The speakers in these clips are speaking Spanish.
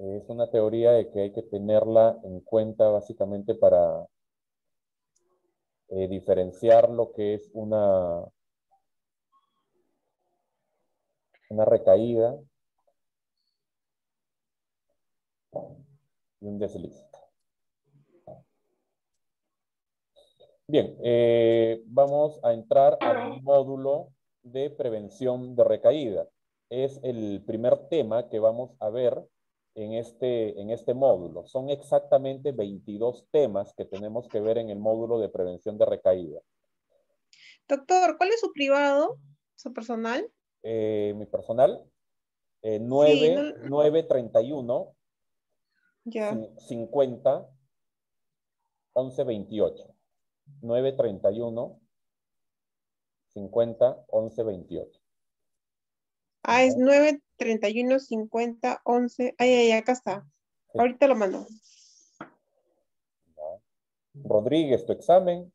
Es una teoría de que hay que tenerla en cuenta básicamente para diferenciar lo que es una recaída y un desliz. Bien, vamos a entrar al módulo de prevención de recaída. Es el primer tema que vamos a ver en este módulo. Son exactamente 22 temas que tenemos que ver en el módulo de prevención de recaída. Doctor, ¿cuál es su privado, su personal? Mi personal, Sí, 931 ya. 50 11 28. 931 50 11 28. Ah, es 931 50 11. Ay, ay, acá está. Sí. Ahorita lo mando. Rodríguez, tu examen.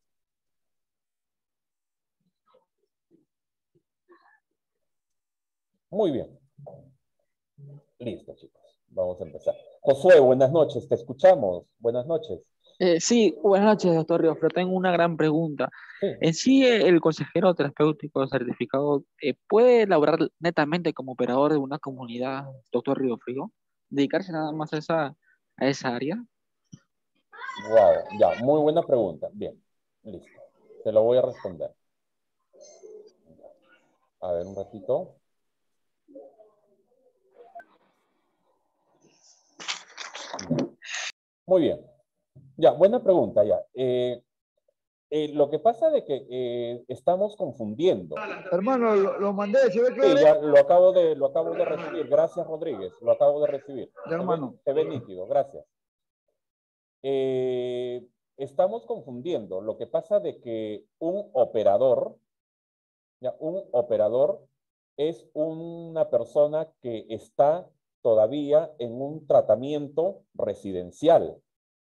Muy bien. Listo, chicos. Vamos a empezar. Josué, buenas noches. Te escuchamos. Buenas noches. Sí, buenas noches, doctor Ríos, pero tengo una gran pregunta. Sí. En sí, el consejero terapéutico certificado puede laborar netamente como operador de una comunidad, doctor Río Frío, dedicarse nada más a esa área. Wow. Ya, muy buena pregunta. Bien. Listo. Te lo voy a responder. A ver, un ratito. Ya. Muy bien. Ya, buena pregunta, ya. Lo que pasa de que estamos confundiendo. Hermano, lo mandé, ¿se ve Sí, claro? ya lo acabo de recibir. Gracias, Rodríguez. Lo acabo de recibir. Ya, hermano. Se ve nítido. Gracias. Estamos confundiendo. Lo que pasa de que un operador, ya, un operador es una persona que está todavía en un tratamiento residencial.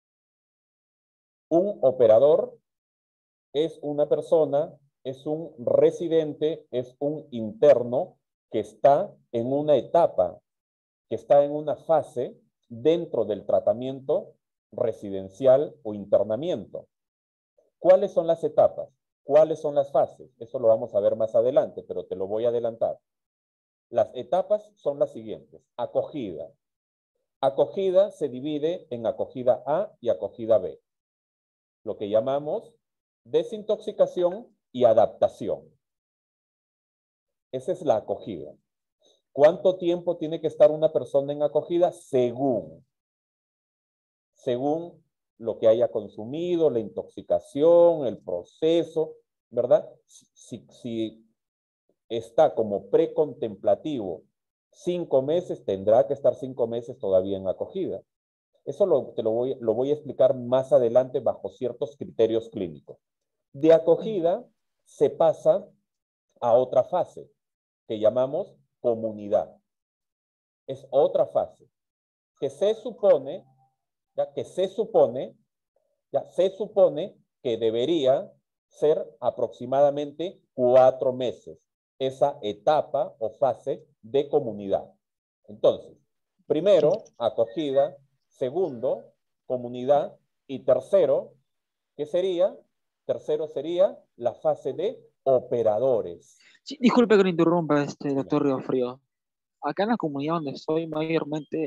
Un operador es una persona, es un residente, es un interno que está en una etapa, que está en una fase dentro del tratamiento residencial o internamiento. ¿Cuáles son las etapas? ¿Cuáles son las fases? Eso lo vamos a ver más adelante, pero te lo voy a adelantar. Las etapas son las siguientes. Acogida. Acogida se divide en acogida A y acogida B. Lo que llamamos desintoxicación y adaptación. Esa es la acogida. ¿Cuánto tiempo tiene que estar una persona en acogida? Según lo que haya consumido, la intoxicación, el proceso, ¿verdad? Si está como precontemplativo 5 meses, tendrá que estar 5 meses todavía en acogida. Eso lo voy a explicar más adelante bajo ciertos criterios clínicos. De acogida se pasa a otra fase que llamamos comunidad. Es otra fase que se supone, se supone que debería ser aproximadamente 4 meses esa etapa o fase de comunidad. Entonces, primero, acogida, segundo, comunidad, y tercero, ¿qué sería? Tercero sería la fase de operadores. Sí, disculpe que lo interrumpa, doctor Río Frío. Acá en la comunidad donde estoy, mayormente,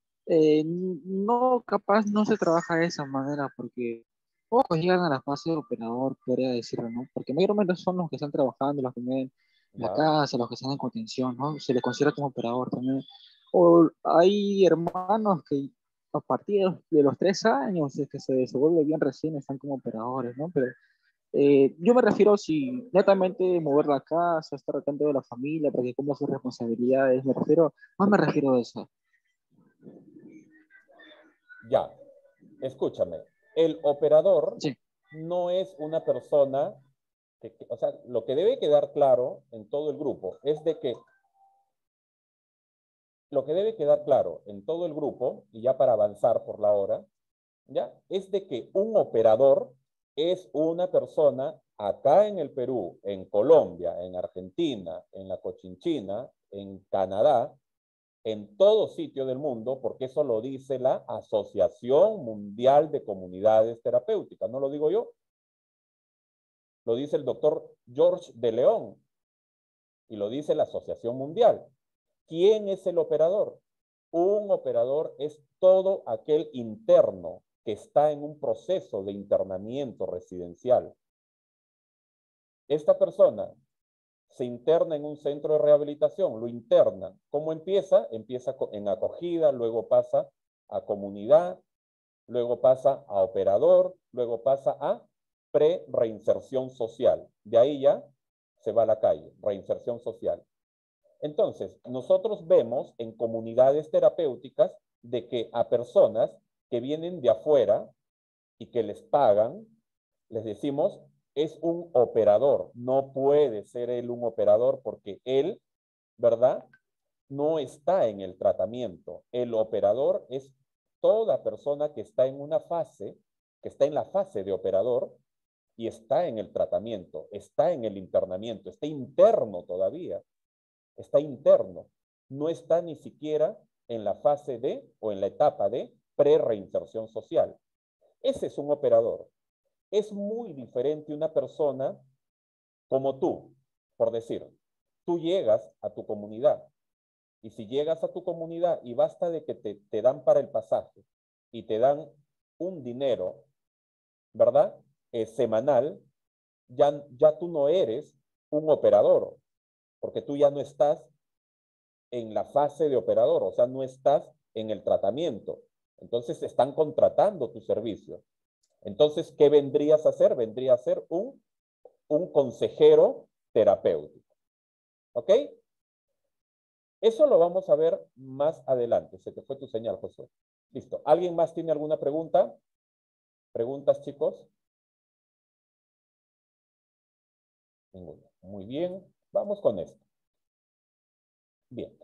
capaz no se trabaja de esa manera, porque pocos llegan a la fase de operador, podría decirlo, ¿no? Porque mayormente son los que están trabajando, los que ven la ¿Ya? casa, los que están en contención, ¿no? Se les considera como operador también. O hay hermanos que a partir de los 3 años es que se vuelve bien recién, están como operadores, ¿no? Pero yo me refiero si netamente mover la casa, estar al tanto de la familia, para que cumpla sus responsabilidades, más me refiero a eso. Ya, escúchame. El operador Sí. no es una persona, o sea, lo que debe quedar claro en todo el grupo es de que lo que debe quedar claro en todo el grupo, y ya para avanzar por la hora, ¿ya? Es de que un operador es una persona acá en el Perú, en Colombia, en Argentina, en la Cochinchina, en Canadá, en todo sitio del mundo, porque eso lo dice la Asociación Mundial de Comunidades Terapéuticas, no lo digo yo. Lo dice el doctor George de León y lo dice la Asociación Mundial. ¿Quién es el operador? Un operador es todo aquel interno que está en un proceso de internamiento residencial. Esta persona se interna en un centro de rehabilitación, lo interna. ¿Cómo empieza? Empieza en acogida, luego pasa a comunidad, luego pasa a operador, luego pasa a pre-reinserción social. De ahí ya se va a la calle, reinserción social. Entonces, nosotros vemos en comunidades terapéuticas de que a personas que vienen de afuera y que les pagan, les decimos, es un operador. No puede ser él un operador porque él, ¿verdad?, no está en el tratamiento. El operador es toda persona que está en una fase, que está en la fase de operador y está en el tratamiento, está en el internamiento, está interno todavía, está interno. No está ni siquiera en la fase de o en la etapa de pre-reinserción social. Ese es un operador. Es muy diferente una persona como tú, por decir, tú llegas a tu comunidad y si llegas a tu comunidad y basta de que te dan para el pasaje y te dan un dinero, ¿verdad? Semanal, ya tú no eres un operador, porque tú ya no estás en la fase de operador, o sea, no estás en el tratamiento. Entonces están contratando tu servicio. Entonces, ¿qué vendrías a hacer? Vendría a ser un consejero terapéutico. ¿Ok? Eso lo vamos a ver más adelante. Se te fue tu señal, José. Listo. ¿Alguien más tiene alguna pregunta? ¿Preguntas, chicos? Ninguna. Muy bien. Vamos con esto. Bien.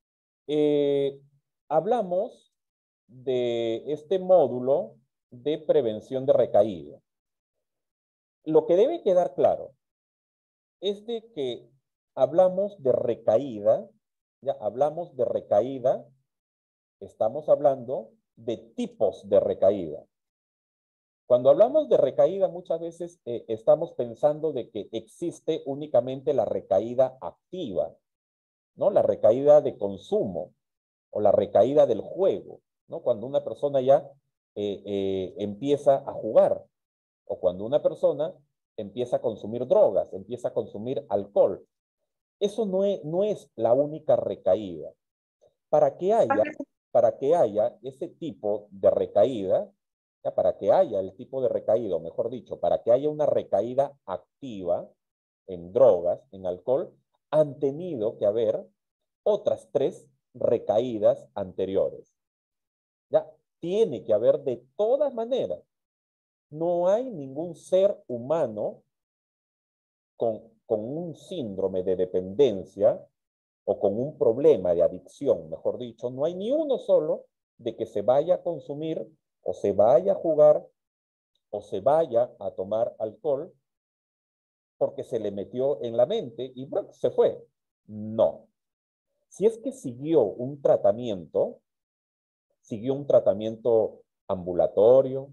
Hablamos de este módulo de prevención de recaída. Lo que debe quedar claro es de que hablamos de recaída, ya hablamos de recaída, estamos hablando de tipos de recaída. Cuando hablamos de recaída, muchas veces estamos pensando de que existe únicamente la recaída activa, ¿no? La recaída de consumo o la recaída del juego, ¿no? Cuando una persona ya empieza a jugar o cuando una persona empieza a consumir drogas, empieza a consumir alcohol. Eso no es la única recaída. Para que haya ese tipo de recaída, ya, para que haya el tipo de recaída, o mejor dicho, para que haya una recaída activa en drogas, en alcohol, han tenido que haber otras 3 recaídas anteriores. Ya, tiene que haber de todas maneras. No hay ningún ser humano con un síndrome de dependencia o con un problema de adicción, mejor dicho, no hay ni uno solo de que se vaya a consumir o se vaya a jugar o se vaya a tomar alcohol porque se le metió en la mente y bueno, se fue. No. Si es que siguió un tratamiento ambulatorio,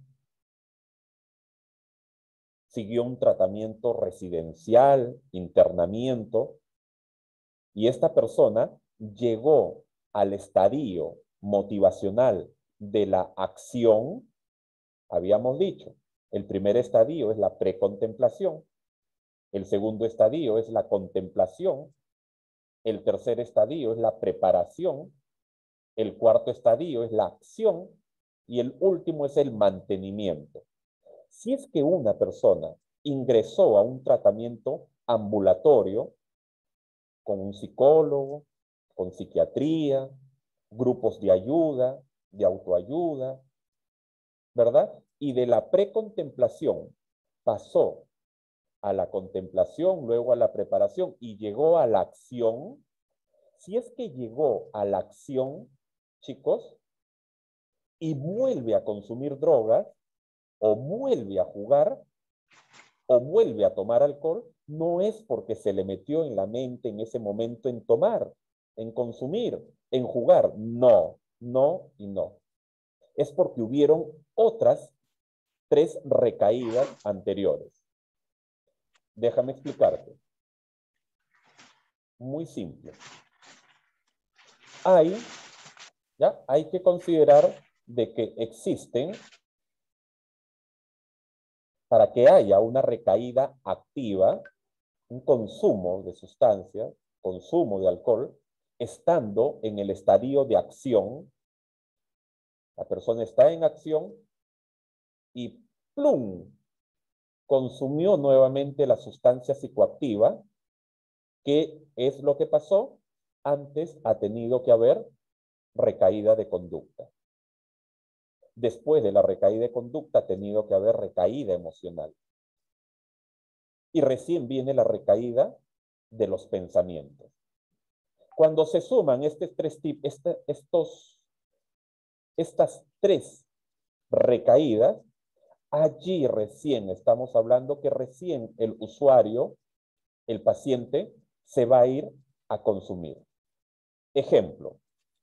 siguió un tratamiento residencial, internamiento, y esta persona llegó al estadio motivacional de la acción, habíamos dicho, el primer estadio es la precontemplación, el segundo estadio es la contemplación, el tercer estadio es la preparación, el cuarto estadio es la acción y el último es el mantenimiento. Si es que una persona ingresó a un tratamiento ambulatorio con un psicólogo, con psiquiatría, grupos de ayuda, de autoayuda, ¿verdad? Y de la precontemplación pasó a la contemplación, luego a la preparación y llegó a la acción. Si es que llegó a la acción, chicos, y vuelve a consumir drogas, o vuelve a jugar, o vuelve a tomar alcohol, no es porque se le metió en la mente en ese momento en tomar, en consumir, en jugar. No, no y no. Es porque hubieron otras 3 recaídas anteriores. Déjame explicarte. Muy simple. Hay que considerar de que existen, para que haya una recaída activa, un consumo de sustancias, consumo de alcohol, estando en el estadio de acción. La persona está en acción y ¡plum! Consumió nuevamente la sustancia psicoactiva. ¿Qué es lo que pasó? Antes ha tenido que haber recaída de conducta. Después de la recaída de conducta ha tenido que haber recaída emocional. Y recién viene la recaída de los pensamientos. Cuando se suman estas 3 recaídas, allí recién estamos hablando que recién el usuario, el paciente, se va a ir a consumir. Ejemplo.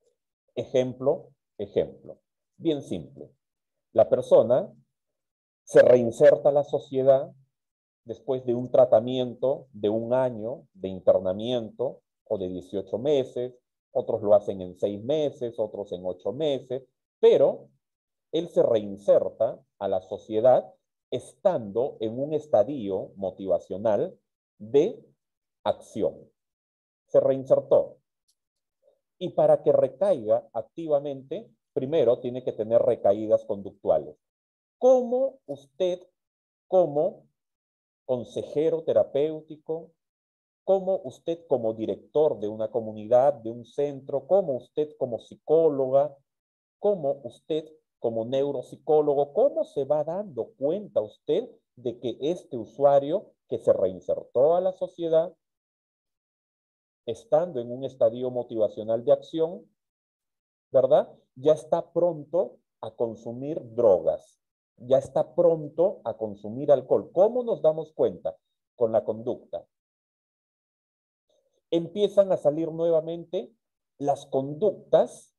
Bien simple. La persona se reinserta a la sociedad después de un tratamiento de 1 año de internamiento o de 18 meses, otros lo hacen en 6 meses, otros en 8 meses, pero él se reinserta a la sociedad estando en un estadio motivacional de acción. Se reinsertó. Y para que recaiga activamente, primero tiene que tener recaídas conductuales. ¿Cómo usted, como consejero terapéutico, como usted como director de una comunidad, de un centro, como usted como psicóloga, como usted como neuropsicólogo, cómo se va dando cuenta usted de que este usuario que se reinsertó a la sociedad, estando en un estadio motivacional de acción, ¿verdad? Ya está pronto a consumir drogas, ya está pronto a consumir alcohol? ¿Cómo nos damos cuenta? Con la conducta. Empiezan a salir nuevamente las conductas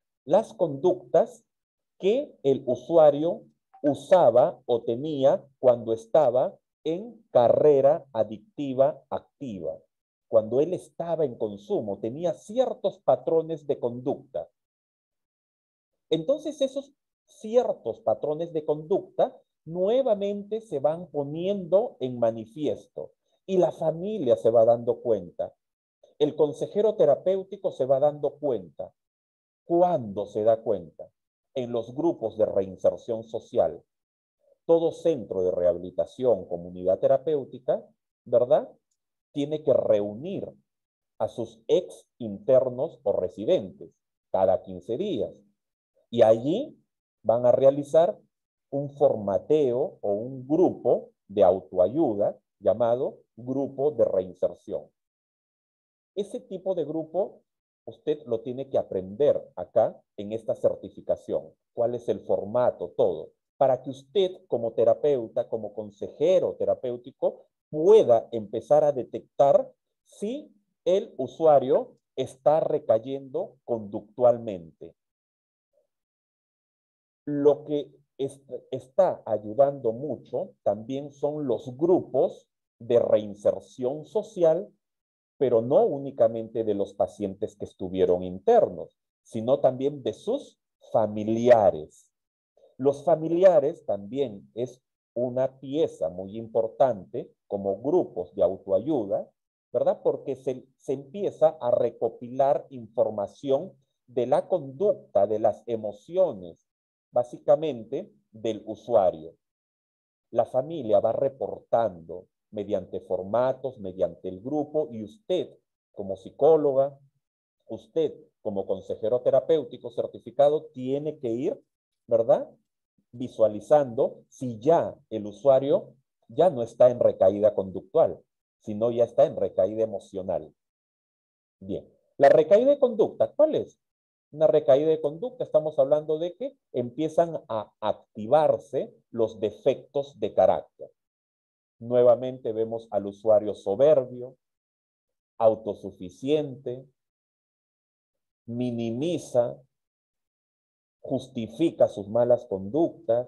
que el usuario usaba o tenía cuando estaba en carrera adictiva activa. Cuando él estaba en consumo, tenía ciertos patrones de conducta. Entonces esos ciertos patrones de conducta nuevamente se van poniendo en manifiesto y la familia se va dando cuenta. El consejero terapéutico se va dando cuenta. ¿Cuándo se da cuenta? En los grupos de reinserción social. Todo centro de rehabilitación, comunidad terapéutica, ¿verdad? Tiene que reunir a sus ex internos o residentes cada 15 días. Y allí van a realizar un formateo o un grupo de autoayuda llamado grupo de reinserción. Ese tipo de grupo usted lo tiene que aprender acá en esta certificación. ¿Cuál es el formato? Todo. Para que usted como terapeuta, como consejero terapéutico, pueda empezar a detectar si el usuario está recayendo conductualmente. Lo que está ayudando mucho también son los grupos de reinserción social, pero no únicamente de los pacientes que estuvieron internos, sino también de sus familiares. Los familiares también es una pieza muy importante como grupos de autoayuda, ¿verdad? Porque se empieza a recopilar información de la conducta, de las emociones, básicamente del usuario. La familia va reportando mediante formatos, mediante el grupo, y usted como psicóloga, usted como consejero terapéutico certificado tiene que ir, ¿verdad? Visualizando si ya el usuario ya no está en recaída conductual, sino ya está en recaída emocional. Bien, la recaída de conducta, ¿cuál es? Una recaída de conducta, estamos hablando de que empiezan a activarse los defectos de carácter. Nuevamente vemos al usuario soberbio, autosuficiente, minimiza, justifica sus malas conductas,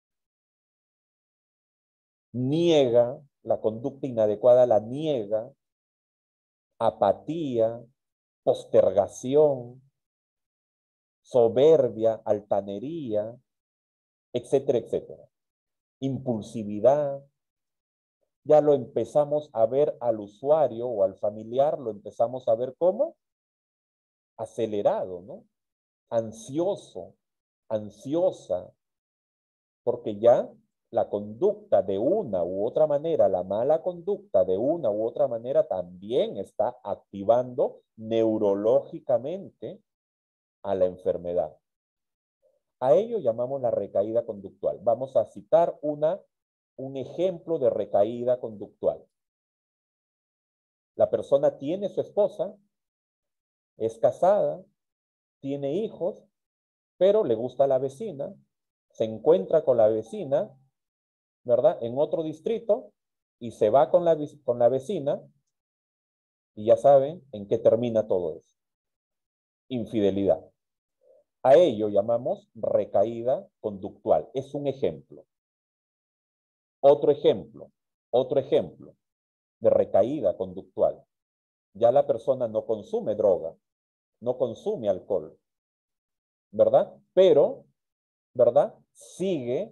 niega la conducta inadecuada, la niega, apatía, postergación, soberbia, altanería, etcétera, etcétera. Impulsividad. Ya lo empezamos a ver al usuario o al familiar, lo empezamos a ver como acelerado, ¿no? Ansioso, ansiosa, porque ya la conducta de una u otra manera, la mala conducta de una u otra manera también está activando neurológicamente a la enfermedad. A ello llamamos la recaída conductual. Vamos a citar un ejemplo de recaída conductual. La persona tiene su esposa, es casada, tiene hijos, pero le gusta la vecina, se encuentra con la vecina, ¿verdad? En otro distrito y se va con la vecina y ya saben en qué termina todo eso. Infidelidad. A ello llamamos recaída conductual. Es un ejemplo. Otro ejemplo de recaída conductual. Ya la persona no consume droga, no consume alcohol, ¿verdad? Pero, ¿verdad? Sigue,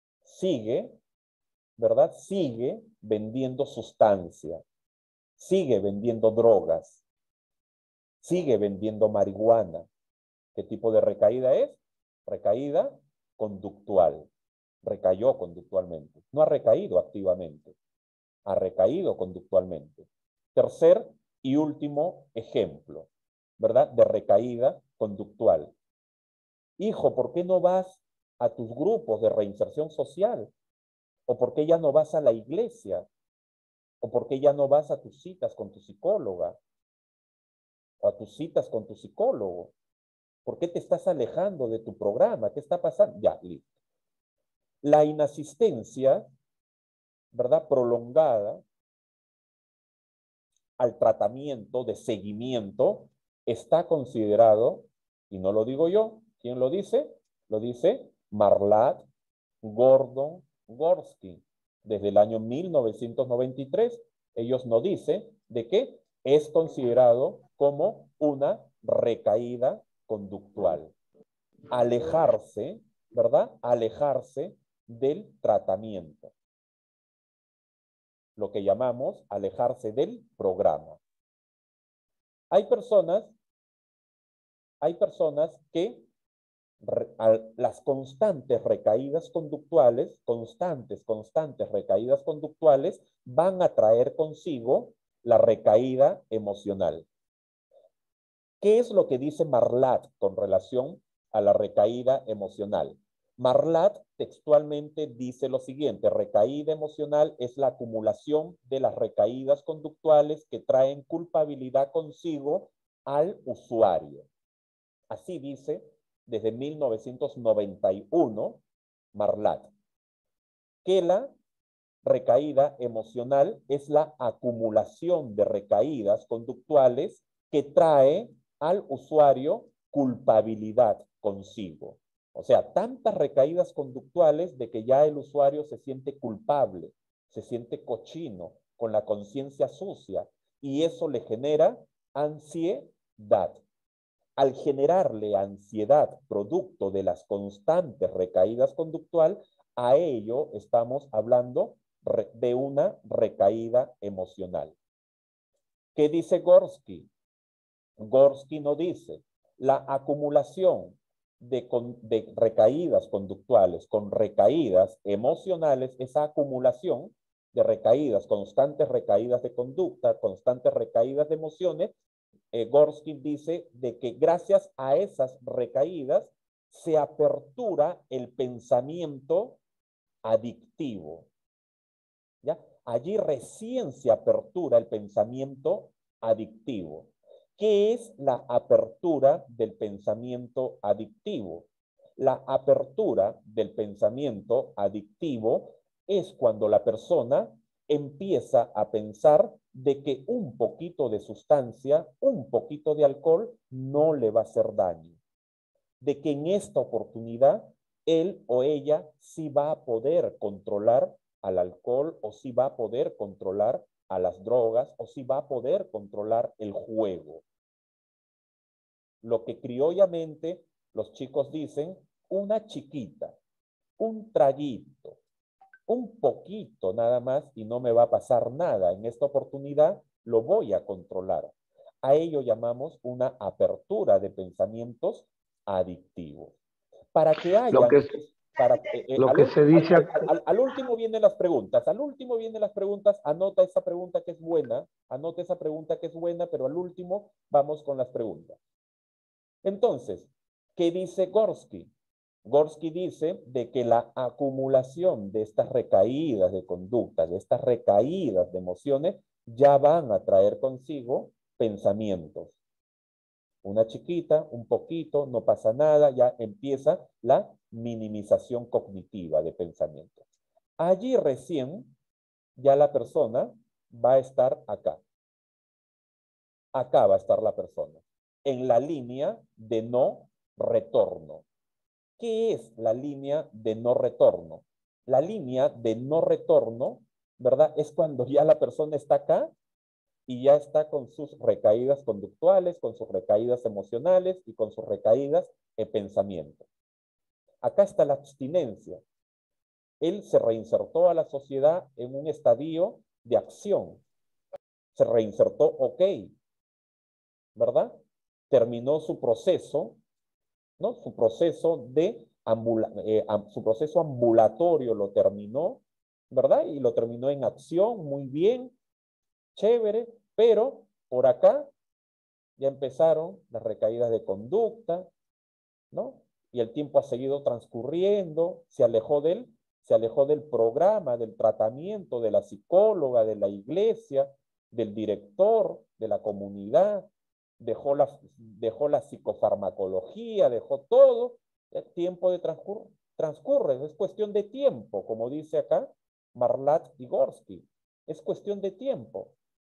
¿verdad? Sigue vendiendo sustancia, sigue vendiendo drogas, sigue vendiendo marihuana. ¿Qué tipo de recaída es? Recaída conductual. Recayó conductualmente. No ha recaído activamente. Ha recaído conductualmente. Tercer y último ejemplo, ¿verdad? De recaída conductual. Hijo, ¿por qué no vas a tus grupos de reinserción social? ¿O por qué ya no vas a la iglesia? ¿O por qué ya no vas a tus citas con tu psicóloga? ¿O a tus citas con tu psicólogo? ¿Por qué te estás alejando de tu programa? ¿Qué está pasando? Ya, listo. La inasistencia, ¿verdad? Prolongada al tratamiento de seguimiento está considerado, y no lo digo yo, ¿quién lo dice? Lo dice Marlatt, Gordon, Gorski. Desde el año 1993, ellos nos dicen de que es considerado como una recaída conductual. Alejarse, ¿verdad? Alejarse del tratamiento. Lo que llamamos alejarse del programa. Hay personas que las constantes recaídas conductuales, constantes recaídas conductuales, van a traer consigo la recaída emocional. ¿Qué es lo que dice Marlatt con relación a la recaída emocional? Marlatt textualmente dice lo siguiente: recaída emocional es la acumulación de las recaídas conductuales que traen culpabilidad consigo al usuario. Así dice desde 1991 Marlatt, que la recaída emocional es la acumulación de recaídas conductuales que trae al usuario culpabilidad consigo. O sea, tantas recaídas conductuales de que ya el usuario se siente culpable, se siente cochino, con la conciencia sucia, y eso le genera ansiedad. Al generarle ansiedad producto de las constantes recaídas conductuales, a ello estamos hablando de una recaída emocional. ¿Qué dice Gorski? Gorski nos dice, la acumulación de recaídas conductuales con recaídas emocionales, esa acumulación de recaídas, constantes recaídas de conducta, constantes recaídas de emociones, Gorski dice de que gracias a esas recaídas se apertura el pensamiento adictivo. ¿Ya? Allí recién se apertura el pensamiento adictivo. ¿Qué es la apertura del pensamiento adictivo? La apertura del pensamiento adictivo es cuando la persona empieza a pensar de que un poquito de sustancia, un poquito de alcohol, no le va a hacer daño. De que en esta oportunidad, él o ella sí va a poder controlar al alcohol, o sí va a poder controlar a las drogas, o sí va a poder controlar el juego. Lo que criollamente los chicos dicen, una chiquita, un traguito, un poquito nada más y no me va a pasar nada. En esta oportunidad lo voy a controlar. A ello llamamos una apertura de pensamientos adictivos. Para que haya... Lo que se dice... Al último vienen las preguntas. Al último vienen las preguntas. Anota esa pregunta que es buena. Anota esa pregunta que es buena, pero al último vamos con las preguntas. Entonces, ¿qué dice Gorski? Gorski dice de que la acumulación de estas recaídas de conducta, de estas recaídas de emociones, ya van a traer consigo pensamientos. Una chiquita, un poquito, no pasa nada, ya empieza la minimización cognitiva de pensamientos. Allí recién ya la persona va a estar acá. Acá va a estar la persona, en la línea de no retorno. ¿Qué es la línea de no retorno? La línea de no retorno, ¿verdad? Es cuando ya la persona está acá y ya está con sus recaídas conductuales, con sus recaídas emocionales y con sus recaídas de pensamiento. Acá está la abstinencia. Él se reinsertó a la sociedad en un estadio de acción. Se reinsertó, ok, ¿verdad? Terminó su proceso, ¿no? Su proceso ambulatorio lo terminó, ¿verdad? Y lo terminó en acción, muy bien, chévere, pero por acá ya empezaron las recaídas de conducta, ¿no? Y el tiempo ha seguido transcurriendo, se alejó del programa, del tratamiento, de la psicóloga, de la iglesia, del director, de la comunidad, dejó la psicofarmacología, dejó todo, el tiempo de transcurre, es cuestión de tiempo, como dice acá Marlatt y Gorski, es cuestión de tiempo.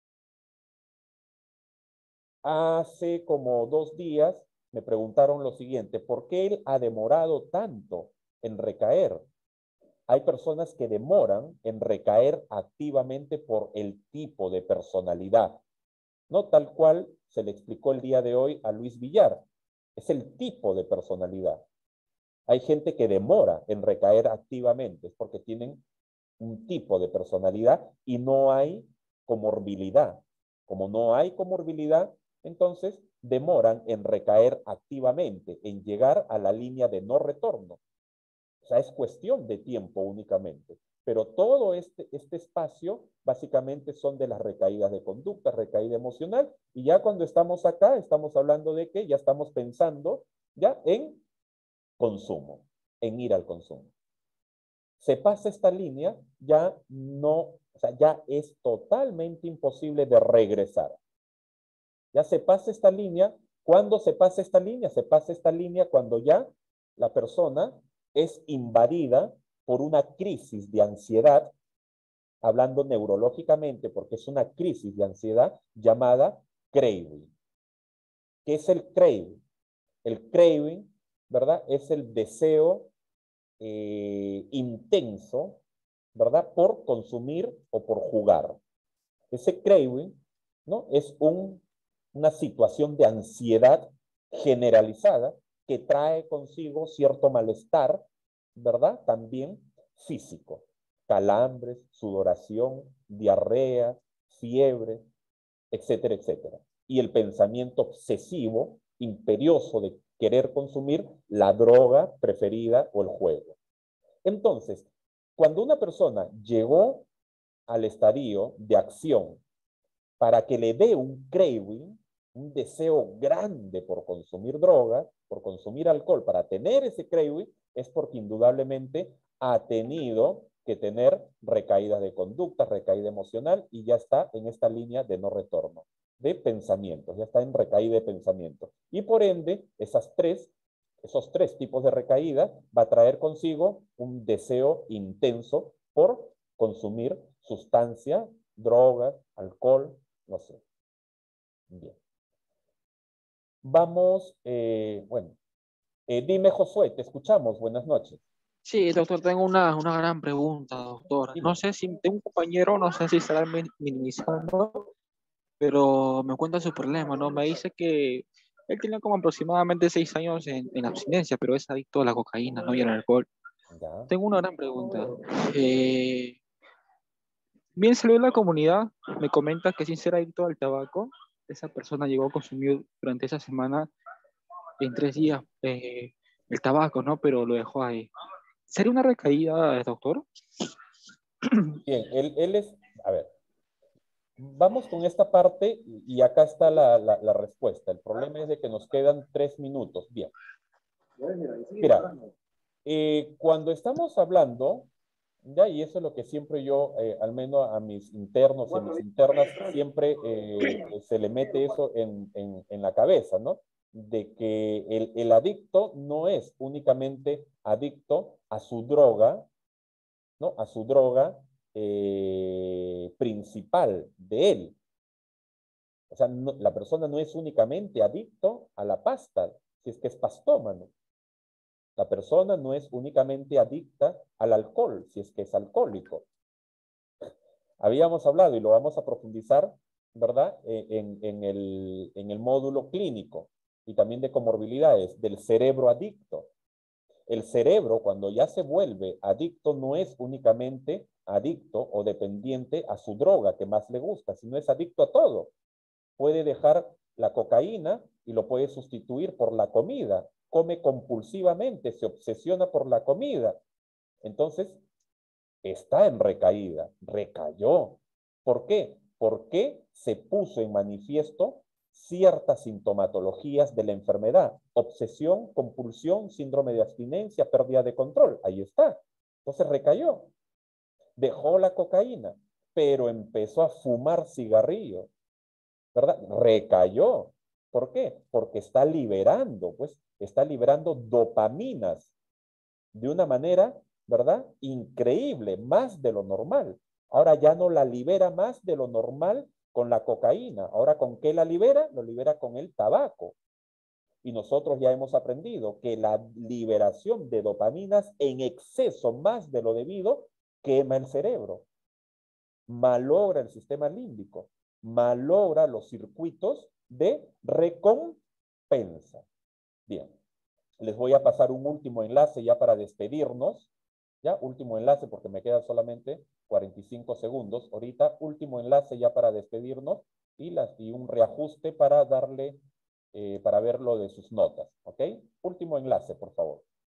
Hace como 2 días me preguntaron lo siguiente, ¿por qué él ha demorado tanto en recaer? Hay personas que demoran en recaer activamente por el tipo de personalidad, no tal cual se le explicó el día de hoy a Luis Villar. Es el tipo de personalidad. Hay gente que demora en recaer activamente, es porque tienen un tipo de personalidad y no hay comorbilidad. Como no hay comorbilidad, entonces demoran en recaer activamente, en llegar a la línea de no retorno. O sea, es cuestión de tiempo únicamente. Pero todo este espacio básicamente son de las recaídas de conducta, recaída emocional, y ya cuando estamos acá, estamos hablando de que ya estamos pensando ya en consumo, en ir al consumo. Se pasa esta línea, ya no, o sea, ya es totalmente imposible de regresar. Ya se pasa esta línea. ¿Cuándo se pasa esta línea? Se pasa esta línea cuando ya la persona es invadida por una crisis de ansiedad, hablando neurológicamente, porque es una crisis de ansiedad llamada craving. ¿Qué es el craving? El craving, ¿verdad? Es el deseo intenso, ¿verdad? Por consumir o por jugar. Ese craving, ¿no? Es una situación de ansiedad generalizada que trae consigo cierto malestar, ¿verdad? También físico. Calambres, sudoración, diarrea, fiebre, etcétera, etcétera. Y el pensamiento obsesivo, imperioso de querer consumir la droga preferida o el juego. Entonces, cuando una persona llegó al estadio de acción para que le dé un craving, un deseo grande por consumir droga, por consumir alcohol, para tener ese craving, es porque indudablemente ha tenido que tener recaídas de conducta, recaída emocional, y ya está en esta línea de no retorno, de pensamientos, ya está en recaída de pensamientos. Y por ende, esos tres tipos de recaída va a traer consigo un deseo intenso por consumir sustancia, drogas, alcohol, no sé. Bien. Vamos, bueno, dime Josué, te escuchamos, buenas noches. Sí, doctor, tengo una gran pregunta, doctor. Dime. No sé si tengo un compañero, no sé si estará minimizando, pero me cuenta su problema, ¿no? Me dice que él tiene como aproximadamente 6 años en abstinencia, pero es adicto a la cocaína, ¿no? Y al alcohol. Ya. Tengo una gran pregunta. Bien salió en la comunidad, me comenta que sin ser adicto al tabaco, esa persona llegó a consumir durante esa semana en 3 días el tabaco, ¿no? Pero lo dejó ahí. ¿Sería una recaída, doctor? Bien, él es, a ver, vamos con esta parte y acá está la respuesta. El problema es de que nos quedan 3 minutos. Bien. Mira, cuando estamos hablando, ya, y eso es lo que siempre yo, al menos a mis internos y a mis internas, siempre se le mete eso en la cabeza, ¿no? De que el adicto no es únicamente adicto a su droga, ¿no? A su droga principal de él. O sea, la persona no es únicamente adicto a la pasta, si es que es pastómano. La persona no es únicamente adicta al alcohol, si es que es alcohólico. Habíamos hablado y lo vamos a profundizar, ¿verdad? En el módulo clínico y también de comorbilidades del cerebro adicto. El cerebro, cuando ya se vuelve adicto, no es únicamente adicto o dependiente a su droga que más le gusta, sino es adicto a todo. Puede dejar la cocaína y lo puede sustituir por la comida. Come compulsivamente, se obsesiona por la comida. Entonces, está en recaída, recayó. ¿Por qué? Porque se puso en manifiesto ciertas sintomatologías de la enfermedad, obsesión, compulsión, síndrome de abstinencia, pérdida de control, ahí está. Entonces recayó, dejó la cocaína, pero empezó a fumar cigarrillo, ¿verdad? Recayó. ¿Por qué? Porque está liberando, pues, está liberando dopaminas de una manera, ¿verdad? Increíble, más de lo normal. Ahora ya no la libera más de lo normal con la cocaína. Ahora, ¿con qué la libera? Lo libera con el tabaco. Y nosotros ya hemos aprendido que la liberación de dopaminas en exceso más de lo debido quema el cerebro, malogra el sistema límbico, malogra los circuitos de recompensa. Bien, les voy a pasar un último enlace ya para despedirnos. Ya, último enlace porque me quedan solamente 45 segundos. Ahorita, último enlace ya para despedirnos y un reajuste para darle, para ver lo de sus notas. ¿Ok? Último enlace, por favor.